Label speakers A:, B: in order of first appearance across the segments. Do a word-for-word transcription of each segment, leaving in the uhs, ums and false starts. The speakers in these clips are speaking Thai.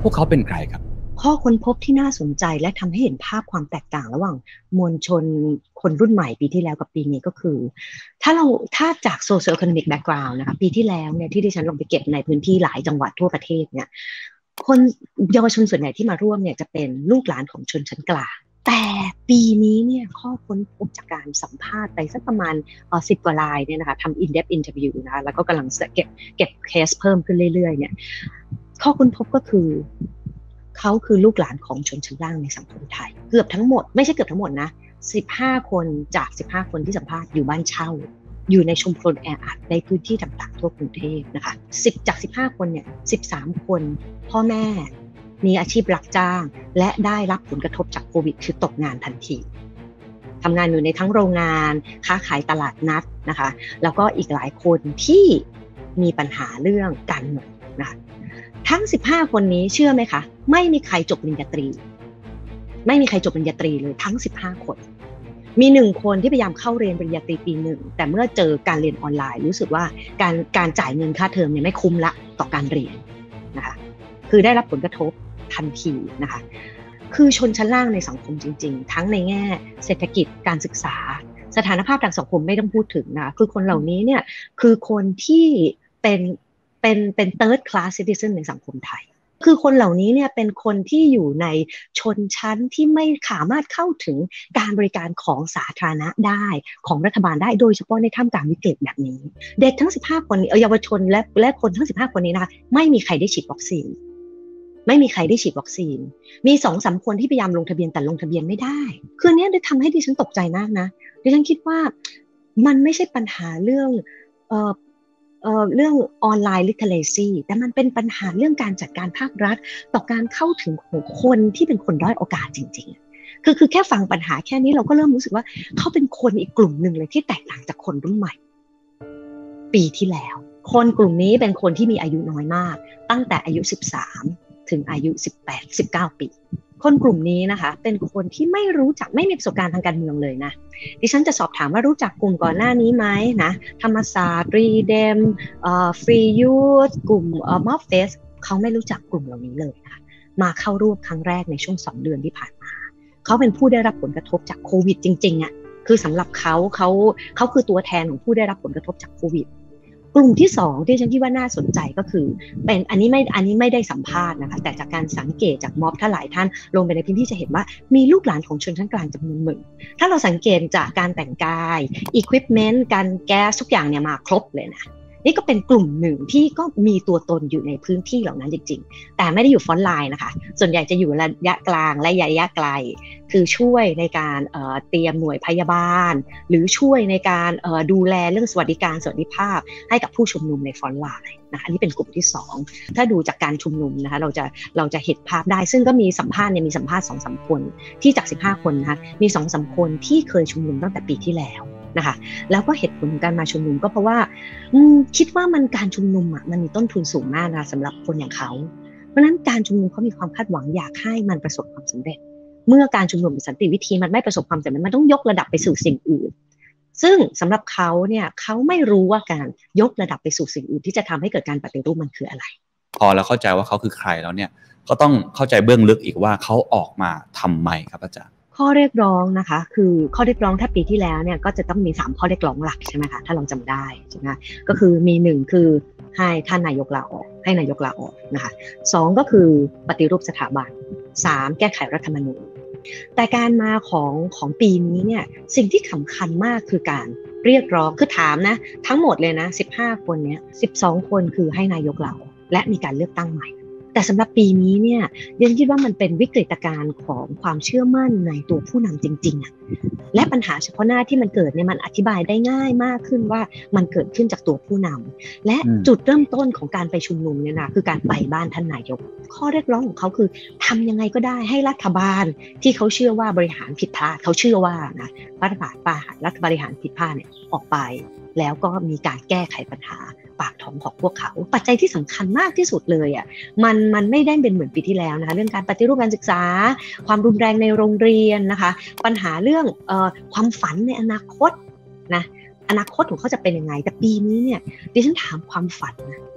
A: วกเขาเป็นใครครับ
B: ข้อค้นพบที่น่าสนใจและทำให้เห็นภาพความแตกต่างระหว่างมวลชนคนรุ่นใหม่ปีที่แล้วกับปีนี้ก็คือถ้าเราถ้าจาก socio-economic background นะคะปีที่แล้วเนี่ยที่ดิฉันลงไปเก็บในพื้นที่หลายจังหวัดทั่วประเทศเนี่ยคนเยาวชนส่วนใหญ่ที่มาร่วมเนี่ยจะเป็นลูกหลานของชนชั้นกลางแต่ปีนี้เนี่ยข้อค้นพบจากการสัมภาษณ์ไปสักประมาณเอ่อสิบกว่ารายเนี่ยนะคะทำ in-depth interview นะคะแล้วก็กำลังเก็บเก็บเคสเพิ่มขึ้นเรื่อยๆเนี่ยข้อค้นพบก็คือเขาคือลูกหลานของชนชั้นล่างในสังคมไทยเกือบทั้งหมดไม่ใช่เกือบทั้งหมดนะสิบห้าคนจากสิบห้าคนที่สัมภาษณ์อยู่บ้านเช่าอยู่ในชุมชนแออัดในพื้นที่ต่างๆทั่วกรุงเทพนะคะสิบจากสิบห้าคนเนี่ยสิบสามคนพ่อแม่มีอาชีพรับจ้างและได้รับผลกระทบจากโควิดคือตกงานทันทีทำงานอยู่ในทั้งโรงงานค้าขายตลาดนัดนะคะแล้วก็อีกหลายคนที่มีปัญหาเรื่องการเงินนะคะทั้งสิบห้าคนนี้เชื่อไหมคะไม่มีใครจบปริญญาตรีไม่มีใครจบปริญญาตรีเลยทั้งสิบห้าคนมีหนึ่งคนที่พยายามเข้าเรียนปริญญาตรีปีหนึ่งแต่เมื่อเจอการเรียนออนไลน์รู้สึกว่าการการจ่ายเงินค่าเทอมเนี่ยไม่คุ้มละต่อการเรียนนะคะคือได้รับผลกระทบทันทีนะคะคือชนชั้นล่างในสังคมจริงๆทั้งในแง่เศรษฐกิจการศึกษาสถานภาพทางสังคมไม่ต้องพูดถึงนะคือคนเหล่านี้เนี่ยคือคนที่เป็นเป็นเป็น third class citizen ในสังคมไทยคือคนเหล่านี้เนี่ยเป็นคนที่อยู่ในชนชั้นที่ไม่สามารถเข้าถึงการบริการของสาธารณะได้ของรัฐบาลได้โดยเฉพาะในท่ามกลางวิกฤตแบบนี้เด็กทั้งสิบห้าคนเยาวชนและและคนทั้งสิบห้าคนนี้นะคะไม่มีใครได้ฉีดวัคซีนไม่มีใครได้ฉีดวัคซีนมี สองถึงสาม คนที่พยายามลงทะเบียนแต่ลงทะเบียนไม่ได้คืออันนี้ได้ทำให้ดิฉันตกใจมากนะดิฉันคิดว่ามันไม่ใช่ปัญหาเรื่องเอ่อเอ่อเรื่องออนไลน์ literacy แต่มันเป็นปัญหาเรื่องการจัดการภาครัฐต่อการเข้าถึงของคนที่เป็นคนด้อยโอกาสจริงๆคือคือแค่ฟังปัญหาแค่นี้เราก็เริ่มรู้สึกว่าเขาเป็นคนอีกกลุ่มหนึ่งเลยที่แตกต่างจากคนรุ่นใหม่ปีที่แล้วคนกลุ่มนี้เป็นคนที่มีอายุน้อยมากตั้งแต่อายุสิบสามถึงอายุสิบแปด สิบเก้าปีคนกลุ่มนี้นะคะเป็นคนที่ไม่รู้จักไม่มีประสบการณ์ทางการเมืองเลยนะดิฉันจะสอบถามว่ารู้จักกลุ่มก่อนหน้านี้ไหมนะธรรมศาสตร์รีเดมเอ่อฟรียูธกลุ่มเอ่อมอฟเฟสเขาไม่รู้จักกลุ่มเหล่านี้เลยนะคะมาเข้าร่วมครั้งแรกในช่วงสองเดือนที่ผ่านมาเขาเป็นผู้ได้รับผลกระทบจากโควิดจริงๆอ่ะคือสำหรับเขาเขาเขาคือตัวแทนของผู้ได้รับผลกระทบจากโควิดกลุ่มที่สองที่ฉันคิดว่าน่าสนใจก็คือเป็นอันนี้ไม่อันนี้ไม่ได้สัมภาษณ์นะคะแต่จากการสังเกตจากม็อบถ้าหลายท่านลงไปในพื้นที่จะเห็นว่ามีลูกหลานของชนชั้นกลางจำนวนหนึ่งถ้าเราสังเกตจากการแต่งกายอุปกรณ์การแก๊สทุกอย่างเนี่ยมาครบเลยนะนี่ก็เป็นกลุ่มหนึ่งที่ก็มีตัวตนอยู่ในพื้นที่เหล่านั้นจริงๆแต่ไม่ได้อยู่ฟรอนต์ไลน์นะคะส่วนใหญ่จะอยู่ระยะกลางและระยะไกลคือช่วยในการเอ่อเตรียมหน่วยพยาบาลหรือช่วยในการเอ่อดูแลเรื่องสวัสดิการสวัสดิภาพให้กับผู้ชุมนุมในฟรอนต์ไลน์นะคะอันนี้เป็นกลุ่มที่สองถ้าดูจากการชุมนุมนะคะเราจะเราจะเห็นภาพได้ซึ่งก็มีสัมภาษณ์เนี่ยมีสัมภาษณ์ สองถึงสาม คนที่จากสิบห้าคนนะคะมี สองถึงสาม คนที่เคยชุมนุมตั้งแต่ปีที่แล้วนะคะแล้วก็เหตุผลของการมาชุมนุมก็เพราะว่าคิดว่ามันการชุมนุมอ่ะมันมีต้นทุนสูงมากนะสำหรับคนอย่างเขาเพราะฉะนั้นการชุมนุมเขามีความคาดหวังอยากให้มันประสบความสำเร็จเมื่อการชุมนุมเป็นสันติวิธีมันไม่ประสบความสำเร็จมันต้องยกระดับไปสู่สิ่งอื่นซึ่งสำหรับเขาเนี่ยเขาไม่รู้ว่าการยกระดับไปสู่สิ่งอื่นที่จะทำให้เกิดการปฏิรูปมันคืออะไร
A: พอเราเข้าใจว่าเขาคือใครแล้วเนี่ยก็ต้องเข้าใจเบื้องลึกอีกว่าเขาออกมาทำไมครับอาจารย์
B: ข้อเรียกร้องนะคะคือข้อเรียกร้องถ้าปีที่แล้วเนี่ยก็จะต้องมีสามข้อเรียกร้องหลักใช่ไหมคะถ้าเราจำได้ใช่ไหมก็คือมีหนึ่งคือให้ท่านนายกลาออกให้นายกลาออกนะคะสองก็คือปฏิรูปสถาบันสามแก้ไขรัฐธรรมนูญแต่การมาของของปีนี้เนี่ยสิ่งที่สำคัญมากคือการเรียกร้องคือถามนะทั้งหมดเลยนะสิบห้าคนเนี้ยสิบสองคนคือให้นายกลาออกและมีการเลือกตั้งใหม่แต่สำหรับปีนี้เนี่ยยังคิดว่ามันเป็นวิกฤตการณ์ของความเชื่อมั่นในตัวผู้นำจริงๆอ่ะและปัญหาเฉพาะหน้าที่มันเกิดเนี่ยมันอธิบายได้ง่ายมากขึ้นว่ามันเกิดขึ้นจากตัวผู้นำและจุดเริ่มต้นของการไปชุมนุมเนี่ยนะคือการไปบ้านท่านนายกข้อเรียกร้องของเขาคือทำยังไงก็ได้ให้รัฐบาลที่เขาเชื่อว่าบริหารผิดพลาดเขาเชื่อว่านะรัฐบาลป่ารัฐบริหารผิดพลาดเนี่ยออกไปแล้วก็มีการแก้ไขปัญหาปากท้องของพวกเขาปัจจัยที่สำคัญมากที่สุดเลยอ่ะมันมันไม่ได้เป็นเหมือนปีที่แล้วนะคะเรื่องการปฏิรูปการศึกษาความรุนแรงในโรงเรียนนะคะปัญหาเรื่องเอ่อความฝันในอนาคตนะอนาคตของเขาจะเป็นยังไงแต่ปีนี้เนี่ยดิฉันถามความฝันนะ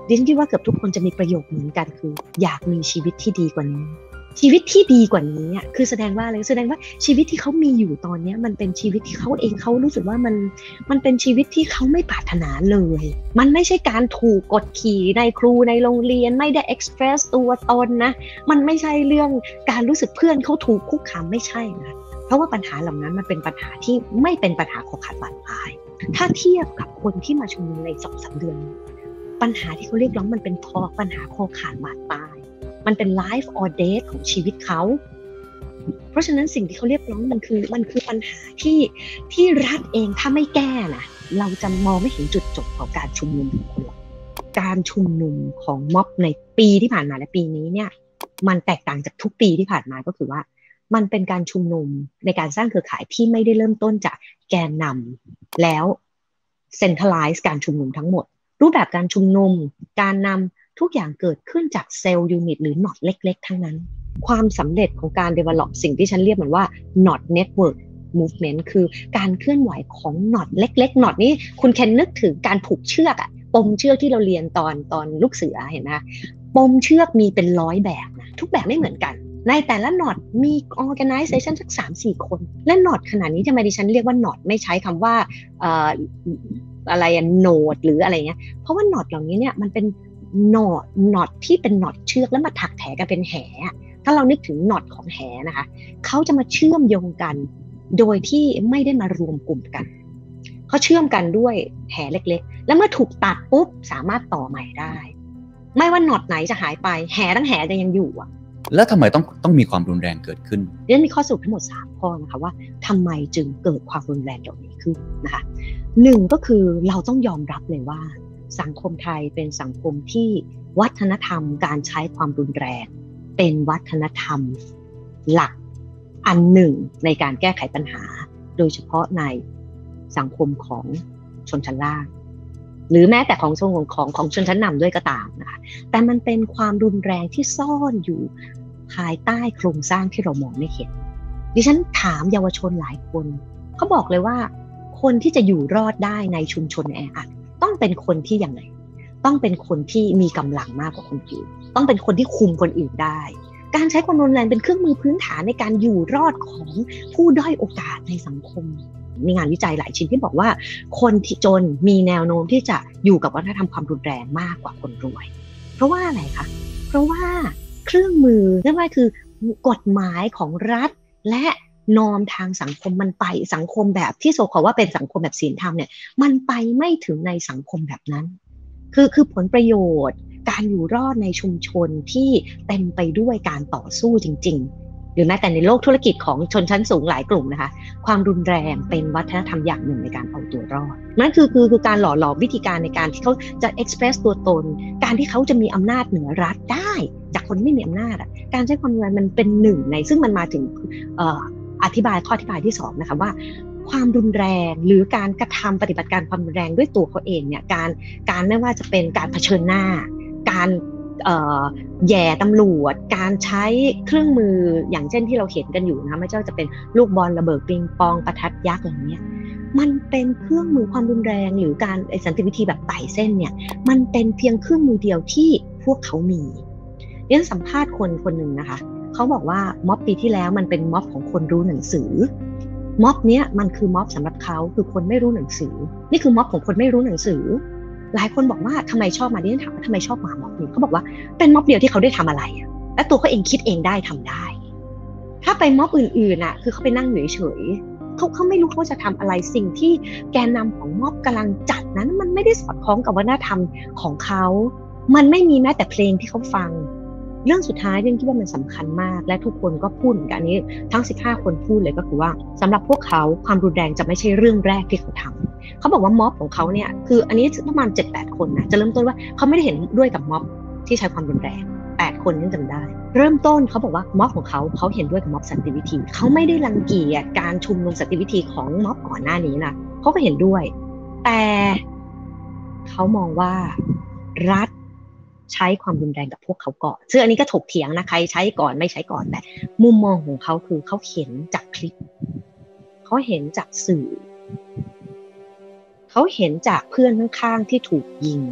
B: ดิฉันคิดว่าเกือบทุกคนจะมีประโยคเหมือนกันคืออยากมีชีวิตที่ดีกว่านี้ชีวิตที่ดีกว่านี้อ่ะคือแสดงว่าอะไรแสดงว่าชีวิตที่เขามีอยู่ตอนนี้มันเป็นชีวิตที่เขาเองเขารู้สึกว่ามันมันเป็นชีวิตที่เขาไม่ปรารถนาเลยมันไม่ใช่การถูกกดขี่ในครูในโรงเรียนไม่ได้ express ตัวตนนะมันไม่ใช่เรื่องการรู้สึกเพื่อนเขาถูกคุกคามไม่ใช่นะเพราะว่าปัญหาเหล่านั้นมันเป็นปัญหาที่ไม่เป็นปัญหาคอขาดบาดตายถ้าเทียบกับคนที่มาชุมนุมใน สองถึงสาม เดือนปัญหาที่เขาเรียกร้องมันเป็นคอปัญหาคอขาดบาดตายมันเป็น life or death ของชีวิตเขาเพราะฉะนั้นสิ่งที่เขาเรียกร้องมันคือมันคือปัญหาที่ที่รัฐเองถ้าไม่แก้นะเราจะมองไม่เห็นจุดจบของการชุมนุมของคนเราการชุมนุมของม็อบในปีที่ผ่านมาและปีนี้เนี่ยมันแตกต่างจากทุกปีที่ผ่านมาก็คือว่ามันเป็นการชุมนุมในการสร้างเครือข่ายที่ไม่ได้เริ่มต้นจากแกนนำแล้ว centralize การชุมนุมทั้งหมดรูปแบบการชุมนุมการนำทุกอย่างเกิดขึ้นจากเซลล์ยูนิตหรือน็อตเล็กๆทั้งนั้นความสำเร็จของการ develop สิ่งที่ฉันเรียกมันว่า knot network movement คือการเคลื่อนไหวของน็อตเล็กๆน็อตนี้คุณแค่นึกถึงการผูกเชือกอะปมเชือกที่เราเรียนตอนตอนลูกเสือเห็นไหมปมเชือกมีเป็นร้อยแบบนะทุกแบบไม่เหมือนกันในแต่ละน็อตมี organization สัก สามถึงสี่ คนและน็อตขนาดนี้ทำไมดิฉันเรียกว่าน็อตไม่ใช้คำว่าเอ่ออะไรอะโนดหรืออะไรเงี้ยเพราะว่าน็อตเหล่านี้เนี่ยมันเป็นน็อตน็อตที่เป็นน็อตเชือกแล้วมาถักแถกันเป็นแหถ้าเรานึกถึงน็อตของแหนะคะเขาจะมาเชื่อมโยงกันโดยที่ไม่ได้มารวมกลุ่มกันเขาเชื่อมกันด้วยแหเล็กๆแล้วเมื่อถูกตัดปุ๊บสามารถต่อใหม่ได้ไม่ว่าน็อตไหนจะหายไปแหทั้งแหจะยังอยู่อ่ะ
A: แล้วทำไมต้องต้องมีความรุนแรงเกิดขึ้น
B: เรื่องมีข้อสรุปทั้งหมดสามข้อนะคะว่าทำไมจึงเกิดความรุนแรงเหล่านี้ขึ้นนะคะหนึ่งก็คือเราต้องยอมรับเลยว่าสังคมไทยเป็นสังคมที่วัฒนธรรมการใช้ความรุนแรงเป็นวัฒนธรรมหลักอันหนึ่งในการแก้ไขปัญหาโดยเฉพาะในสังคมของชนชั้นล่างหรือแม้แต่ของชนของของของชนชั้นนำด้วยก็ตามนะคะแต่มันเป็นความรุนแรงที่ซ่อนอยู่ภายใต้โครงสร้างที่เรามองไม่เห็นดิฉันถามเยาวชนหลายคนเขาบอกเลยว่าคนที่จะอยู่รอดได้ในชุมชนแออัดต้องเป็นคนที่ยังไงต้องเป็นคนที่มีกำลังมากกว่าคนอื่นต้องเป็นคนที่คุมคนอื่นได้การใช้ความรุนแรงเป็นเครื่องมือพื้นฐานในการอยู่รอดของผู้ด้อยโอกาสในสังคมมีงานวิจัยหลายชิ้นที่บอกว่าคนที่จนมีแนวโน้มที่จะอยู่กับวัฒนธรรมความรุนแรงมากกว่าคนรวยเพราะว่าอะไรคะเพราะว่าเครื่องมือนั่นว่าคือกฎหมายของรัฐและนอมทางสังคมมันไปสังคมแบบที่โซคอว่าเป็นสังคมแบบศีลธรรมเนี่ยมันไปไม่ถึงในสังคมแบบนั้นคือคือผลประโยชน์การอยู่รอดในชุมชนที่เต็มไปด้วยการต่อสู้จริงๆหรือแม้แต่ในโลกธุรกิจของชนชั้นสูงหลายกลุ่มนะคะความรุนแรงเป็นวัฒนธรรมอย่างหนึ่งในการเอาตัวรอดนั่นคือคือคือการหล่อหลอมวิธีการในการที่เขาจะ express ตัวตนการที่เขาจะมีอำนาจเหนือรัฐได้จากคนไม่มีอำนาจอ่ะการใช้ความรุนแรงมันเป็นหนึ่งในซึ่งมันมาถึงเอ่ออธิบายข้ออธิบายที่สองนะคะว่าความรุนแรงหรือการกระทำปฏิบัติการความรุนแรงด้วยตัวเขาเองเนี่ยการการไม่ว่าจะเป็นการเผชิญหน้าการแย่ตำรวจการใช้เครื่องมืออย่างเช่นที่เราเห็นกันอยู่นะไม่ว่าจะเป็นลูกบอลระเบิดปิงปองประทัดยักษ์อย่างเงี้ยมันเป็นเครื่องมือความรุนแรงหรือการสันติวิธีแบบไต่เส้นเนี่ยมันเป็นเพียงเครื่องมือเดียวที่พวกเขามีเรียนสัมภาษณ์คนคนหนึ่งนะคะเขาบอกว่าม็อบปีที่แล้วมันเป็นม็อบของคนรู้หนังสือม็อบเนี้ยมันคือม็อบสำหรับเขาคือคนไม่รู้หนังสือนี่คือม็อบของคนไม่รู้หนังสือหลายคนบอกว่าทำไมชอบมาดิฉันถามว่าทำไมชอบมาม็อบนี้เขาบอกว่าเป็นม็อบเดียวที่เขาได้ทำอะไรอ่ะและตัวเขาเองคิดเองได้ทำได้ถ้าไปม็อบอื่นๆน่ะคือเขาไปนั่งเฉยๆเขาเขาไม่รู้เขาจะทำอะไรสิ่งที่แกนนำของม็อบกำลังจัดนั้นมันไม่ได้สอดคล้องกับวัฒนธรรมของเขามันไม่มีแม้แต่เพลงที่เขาฟังเรื่องสุดท้ายเรื่องที่ว่ามันสำคัญมากและทุกคนก็พูดเหมือนกันนี้ทั้งสิบห้าคนพูดเลยก็คือว่าสำหรับพวกเขาความรุนแรงจะไม่ใช่เรื่องแรกที่เขาทำเขาบอกว่าม็อบของเขาเนี่ยคืออันนี้ประมาณ เจ็ดแปด คนนะจะเริ่มต้นว่าเขาไม่ได้เห็นด้วยกับม็อบที่ใช้ความรุนแรงแปดคนนี่จำได้เริ่มต้นเขาบอกว่าม็อบของเขาเขาเห็นด้วยกับม็อบสันติวิธีเขาไม่ได้รังเกียจการชุมนุมสันติวิธีของม็อบก่อนหน้านี้นะเขาก็เห็นด้วยแต่เขามองว่ารัฐใช้ความรุนแรงกับพวกเขาก่อนซึ่งอันนี้ก็ถกเถียงนะใครใช้ก่อนไม่ใช้ก่อนแต่มุมมองของเขาคือเขาเห็นจากคลิปเขาเห็นจากสื่อเขาเห็นจากเพื่อนข้างๆที่ถูกยิง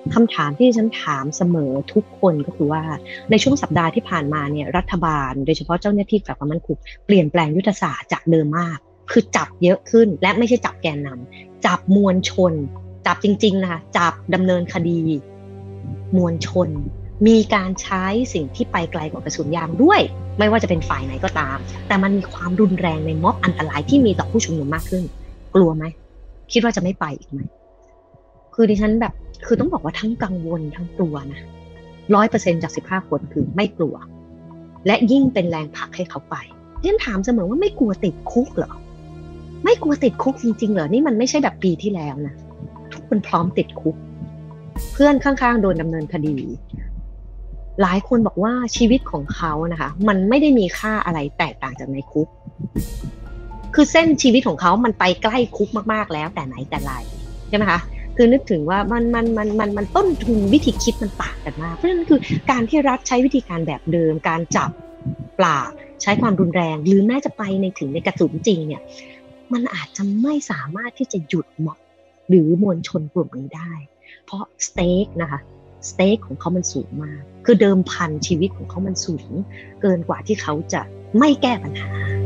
B: คำถามที่ฉันถามเสมอทุกคนก็คือว่าในช่วงสัปดาห์ที่ผ่านมาเนี่ยรัฐบาลโดยเฉพาะเจ้าหน้าที่ฝ่ายความมั่นคงเปลี่ยนแปลงยุทธศาสตร์จากเดิมมากคือจับเยอะขึ้นและไม่ใช่จับแกนนำจับมวลชนจับจริงๆนะคะจับดำเนินคดีมวลชนมีการใช้สิ่งที่ไปไกลกว่ากระสุนยางด้วยไม่ว่าจะเป็นฝ่ายไหนก็ตามแต่มันมีความรุนแรงในม็อบอันตรายที่มีต่อผู้ชุมนุมมากขึ้นกลัวไหมคิดว่าจะไม่ไปอีกไหมคือดิฉันแบบคือต้องบอกว่าทั้งกังวลทั้งกลัวนะร้อยเปอร์เซ็นต์จากสิบห้าคนคือไม่กลัวและยิ่งเป็นแรงผลักให้เขาไปดิฉันถามเสมอว่าไม่กลัวติดคุกเหรอไม่กลัวติดคุกจริงๆเหรอนี่มันไม่ใช่แบบปีที่แล้วนะทุกคนพร้อมติดคุกเพื่อนข้างๆโดนดำเนินคดีหลายคนบอกว่าชีวิตของเขานะคะมันไม่ได้มีค่าอะไรแตกต่างจากในคุกคือเส้นชีวิตของเขามันไปใกล้คุกมากๆแล้วแต่ไหนแต่ไรใช่ไหมคะคือนึกถึงว่ามันมันมันมันมันต้นทุนวิธีคิดมันต่างกันมากเพราะฉะนั้นคือการที่รัฐใช้วิธีการแบบเดิมการจับปราบใช้ความรุนแรงหรือแม้จะไปในถึงในกระสุนจริงเนี่ยมันอาจจะไม่สามารถที่จะหยุดม็อบหรือมวลชนกลุ่มนี้ได้เพราะสเต็กนะคะสเต็กของเขามันสูงมากคือเดิมพันชีวิตของเขามันสูงเกินกว่าที่เขาจะไม่แก้ปัญหา